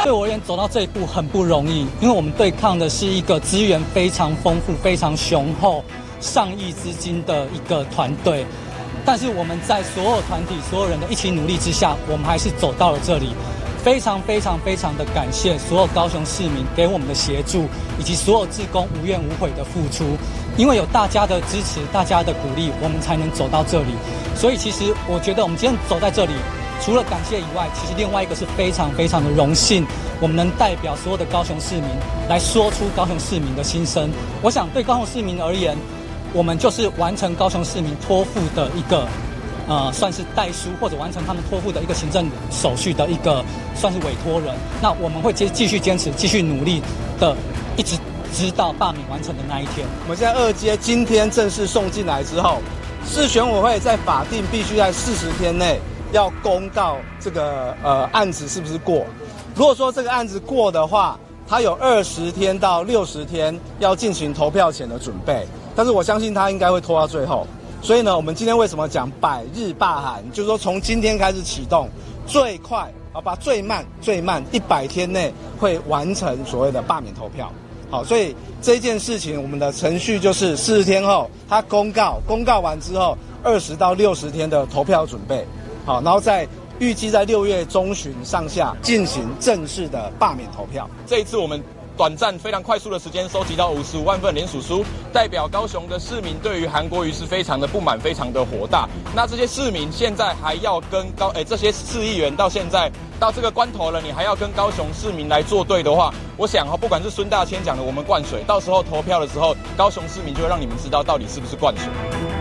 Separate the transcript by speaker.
Speaker 1: 对我而言，走到这一步很不容易，因为我们对抗的是一个资源非常丰富、非常雄厚、上亿资金的一个团队。但是我们在所有团体、所有人的一起努力之下，我们还是走到了这里。非常的感谢所有高雄市民给我们的协助，以及所有志工无怨无悔的付出。因为有大家的支持、大家的鼓励，我们才能走到这里。所以其实我觉得我们今天走在这里，除了感谢以外，其实另外一个是非常的荣幸，我们能代表所有的高雄市民来说出高雄市民的心声。我想对高雄市民而言，我们就是完成高雄市民托付的一个算是代书，或者完成他们托付的一个行政手续的一个算是委托人。那我们会继续坚持、继续努力的，一直直到罢免完成的那一天。
Speaker 2: 我们现在2阶今天正式送进来之后，市选委会在法定必须在40天内要公告这个案子是不是过。如果说这个案子过的话，它有20天到60天要进行投票前的准备，但是我相信它应该会拖到最后。所以呢，我们今天为什么讲100日罢韩，就是说从今天开始启动，最快最慢100天内会完成所谓的罢免投票。好，所以这件事情我们的程序就是40天后它公告完之后，20到60天的投票准备。好，然后预计在6月中旬上下进行正式的罢免投票。
Speaker 3: 这一次我们短暂非常快速的时间收集到55万份联署书，代表高雄的市民对于韩国瑜是非常的不满，非常的火大。那这些市民现在还要跟这些市议员到现在到这个关头了，你还要跟高雄市民来作对的话，我想不管是孙大千讲的我们灌水，到时候投票的时候，高雄市民就会让你们知道到底是不是灌水。